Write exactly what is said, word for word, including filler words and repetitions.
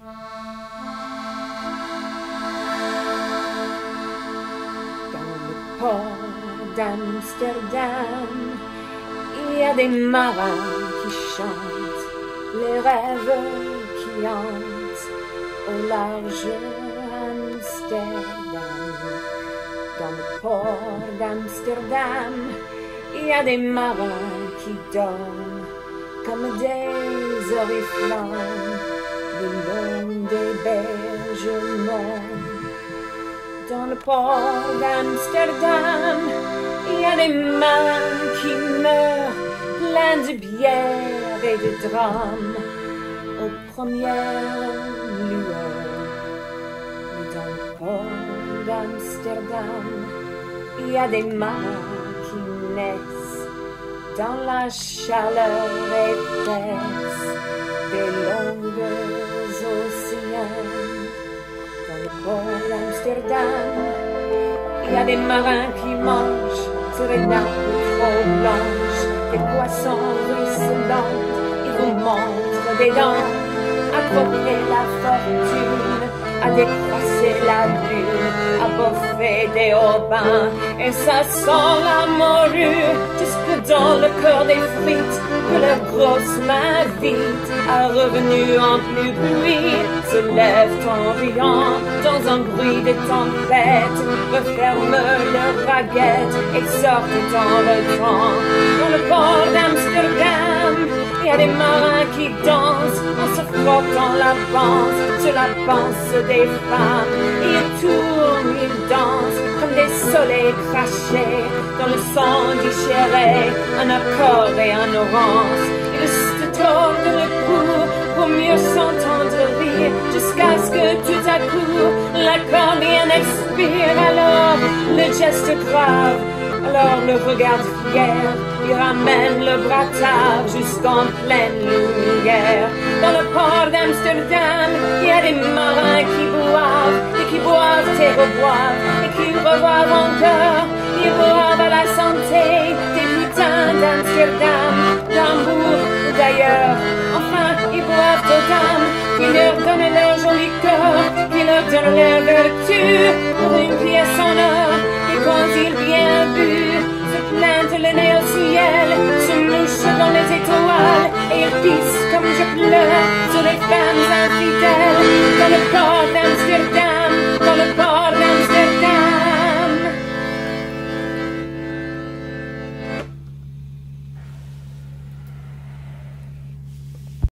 Dans le port d'Amsterdam, il y a des marins qui chantent les rêves qui hantent au large Amsterdam. Dans le port d'Amsterdam, il y a des marins qui dorment comme des oriflammes le long des berges mornes. Dans le port d'Amsterdam, il y a des marins qui meurent pleins de bière et de drames aux premières lueurs. Mais dans le port d'Amsterdam, il y a des marins qui naissent dans la chaleur épaisse des longues océans. Dans le port d'Amsterdam, il y a des marins qui mangent sur les nappes trop blanches, des poissons ruisselants. Ils vous montrent des dents, à croquer la fortune, à décroisser la lune, à boffer des haubans. Et ça sent la morue jusque dans le cœur des frites, que leurs grosses mains vides, à revenu en plus bruit, se lèvent en riant dans un bruit de tempête, referment leurs baguettes et sortent dans le vent. Dans le port d'Amsterdam, il y a des marins qui dansent en se frottant la panse sur la panse des femmes. Ils tournent, ils dansent comme des soleils crachés dans le sang déchiré, un accord et un orange. Ils se tordent le cou pour mieux s'entendre rire, jusqu'à ce que tout à coup l'accordion expire. Alors le geste grave, alors le regard fier, il ramène le bras jusqu'en pleine lumière. Dans le port d'Amsterdam, il y a des marins qui boivent, et qui boivent et reboivent, et qui reboivent encore. Ils boivent à la santé des putains d'Amsterdam, d'Hambourg ou d'ailleurs. Enfin, ils boivent aux dames qui leur donnent leur joli corps, qui leur donnent leur vertu pour une pièce en or. Et quand ils bien bu, se plaignent le nez au ciel, se mouchent dans les étoiles, et ils pissent comme je pleure sur les femmes infidèles. Dans le port d'Amsterdam, dans le port